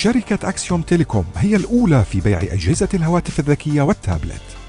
شركة أكسيوم تيليكوم هي الأولى في بيع أجهزة الهواتف الذكية والتابلت.